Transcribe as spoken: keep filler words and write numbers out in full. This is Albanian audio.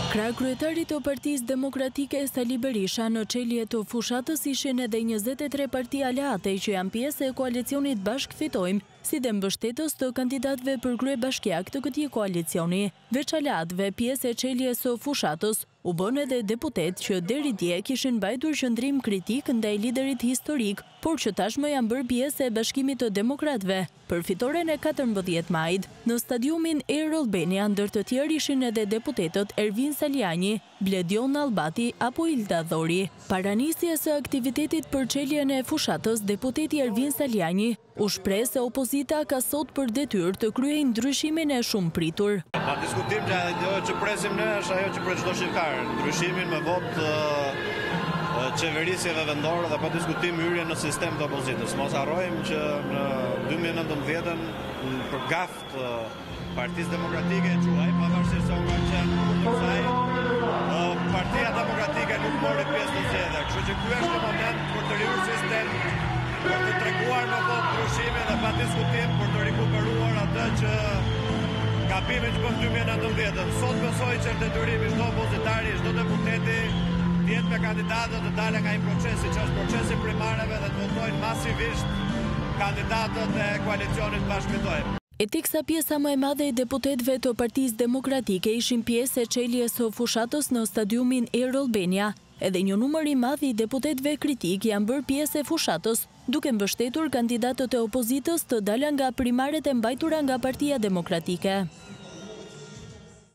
Kryekryetari të Partisë Demokratike Sali Berisha në çelje të fushatës ishin edhe njëzet e tre parti aleate që janë pjesë e koalicionit Bashk Fitojmë, si dhe mbështetës të kandidatëve për kryebashkiak të këtij koalicioni. Veç aleatëve pjesë e çeljes së fushatës u bën edhe deputet që deri dje kishin mbajtur qëndrim kritik ndaj liderit historik, por që tashmë janë bërë pjesë e Bashkimit të Demokratëve për fitoren e katërmbëdhjetë majit. Në stadiumin Air Albania ndër të tjerë ishin edhe deputetët Ervin Saliani, Bledion Albati apo Ilda Dhori. Para nisjes së aktivitetit për çeljen e fushatës, deputeti Ervin Saliani u shpreh se opozita ka sot për detyrë të kryejë ndryshimin e shumë pritur. Pa diskutim që ajo që presim ne është ajo që pres çdo shqiptar, ndryshimin me votë qeverisjeve vendore dhe pa diskutim hyrje në sistem të opozitës. Mos harrojmë që në dy mijë e nëntëmbëdhjetë për gaf të Partisë Demokratike e quaj, pavarësisht se u ka qenë kundër saj, Partia Demokratike nuk mori pjesë në zgjedhje. Kështu që ky është moment për të rihur sistem, për të treguar në votë ndryshimin dhe pa diskutim për të rikuperuar atë që gabimin që bën dy mijë e nëntëmbëdhjetë. Sot besoj që është detyrimi çdo opozitari, çdo deputeti të jetë me kandidatët të dalë nga një procesi që është procesi primareve dhe të votojnë masivisht kandidatët e koalicionit Bashk Fitojmë. E teksa pjesa më e madhe e deputetëve të Partisë Demokratike ishin pjesë e çeljes së fushatës në stadiumin Air Albania, edhe një numër i madh i deputetëve kritik janë bërë pjesë e fushatës, duke mbështetur kandidatët e opozitës të dalën nga primaret e mbajtura nga Partia Demokratike.